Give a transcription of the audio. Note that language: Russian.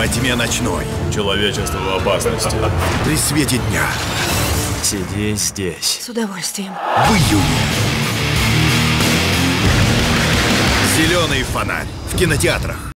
Во тьме ночной. Человечество в опасности. При свете дня. Сиди здесь. С удовольствием. В июне. «Зеленый фонарь» в кинотеатрах.